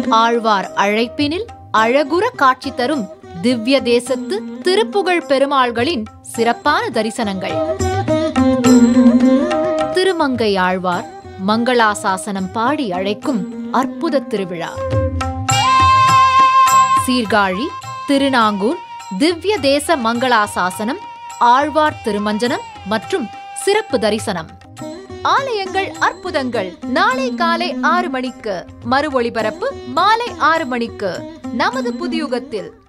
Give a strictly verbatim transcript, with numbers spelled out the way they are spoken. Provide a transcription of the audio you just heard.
ஆழ்வார் அழைப்பினில் அழகுற காட்சி தரும் திவ்ய தேசத்து திருப்புகழ் பெருமாள்களின் சிறப்பான தரிசனங்கள். திருமங்கை ஆழ்வார் மங்களாசாசனம் பாடி அழைக்கும் அற்புத திருவிழா. சீர்காழி, திருநாங்கூர் திவ்ய தேச மங்களாசாசனம், ஆழ்வார் திருமஞ்சனம் மற்றும் சிறப்பு தரிசனம். ஆலயங்கள் அற்புதங்கள் நாளை காலை ஆறு மணிக்கு, மறு ஒளிபரப்பு மாலை ஆறு மணிக்கு நமது புதியுகத்தில்.